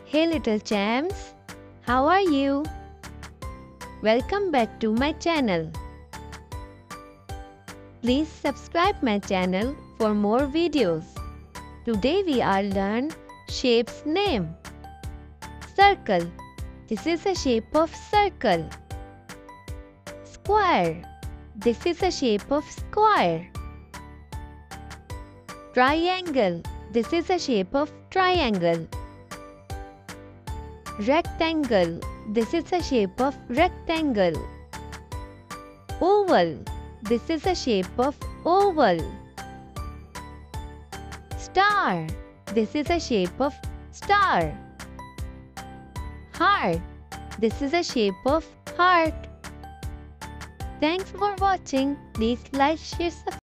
Hey little champs, how are you? Welcome back to my channel. Please subscribe my channel for more videos. Today we are learn shapes name. Circle. This is a shape of circle. Square. This is a shape of square. Triangle. This is a shape of triangle. Rectangle. This is a shape of rectangle. Oval. This is a shape of oval. Star. This is a shape of star. Heart. This is a shape of heart. Thanks for watching. Please like, share, subscribe.